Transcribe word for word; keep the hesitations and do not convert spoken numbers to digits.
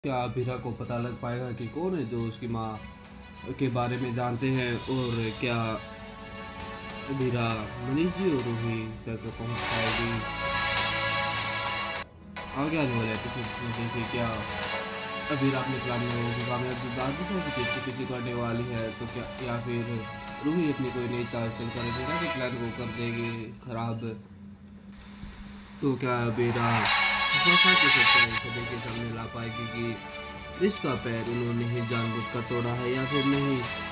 क्या अभीरा को पता लग पाएगा कि कौन है जो उसकी माँ के बारे में जानते हैं, और क्या अभीरा मनीष जी और रूही तक पहुंच पाएगी? आगे आने वाले एपिसोड्स में देखिए क्या अभीरा अपने प्लान में की कामयाबी बादशाह की पीछे पीछे करने वाली है, तो क्या या फिर रूही अपनी कोई नई चाल चलकर अभीरा के प्लान को कर देगी खराब। तो क्या अभीरा सभी के सामने ला पाएगी कि इसका पैर उन्होंने ही जानबूझकर तोड़ा है या फिर नहीं।